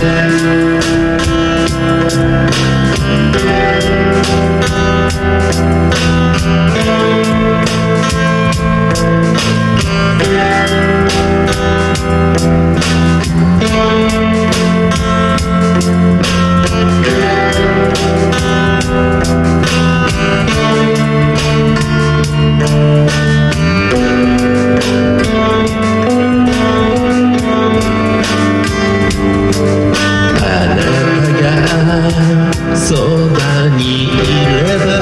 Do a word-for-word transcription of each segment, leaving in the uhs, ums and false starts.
そばにいれば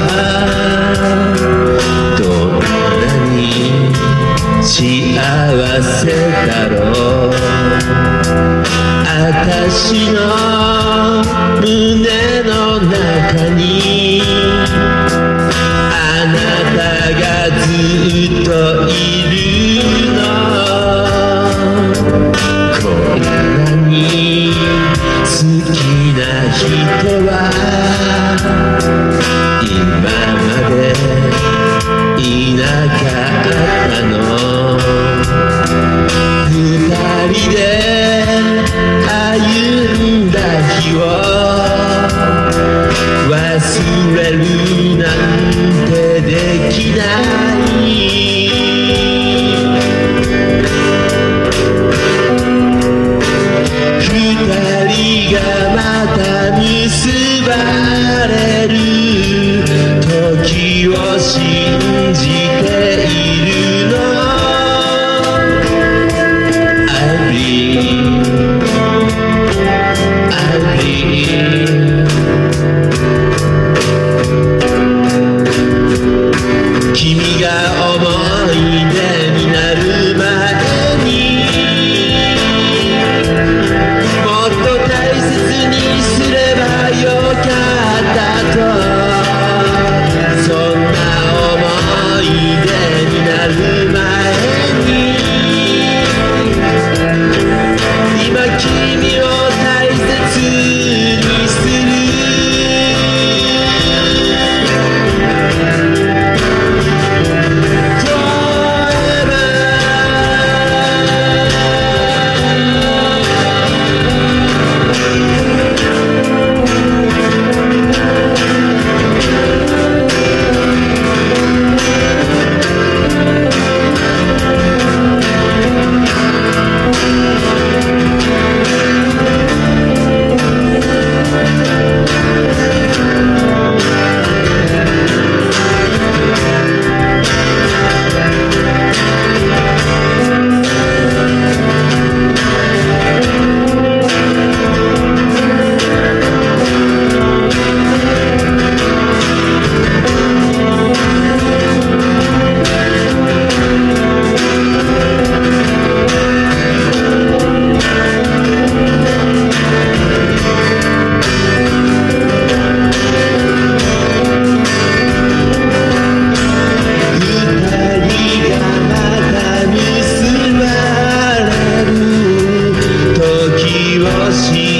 どんなに幸せだろう。あたしの胸の中にあなたがずっといるの。こんなに好きな人は今までいなかったの。二人で歩んだ日を忘れるなんてできない。二人がまた結ばれる時を信じているの。 I believe I believe 君が思い出になる前にもっと大切にすればよかったと、そんな思い出になる前に今君を大切にする。し